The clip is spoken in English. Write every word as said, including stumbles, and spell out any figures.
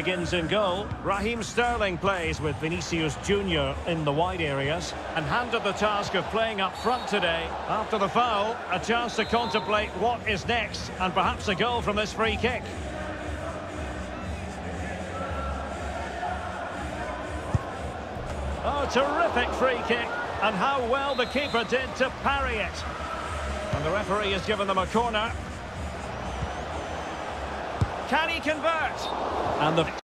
Begins in goal. Raheem Sterling plays with Vinicius Junior in the wide areas and handed the task of playing up front today. After the foul, a chance to contemplate what is next and perhaps a goal from this free kick. Oh, terrific free kick, and how well the keeper did to parry it. And the referee has given them a corner. Can he convert? And the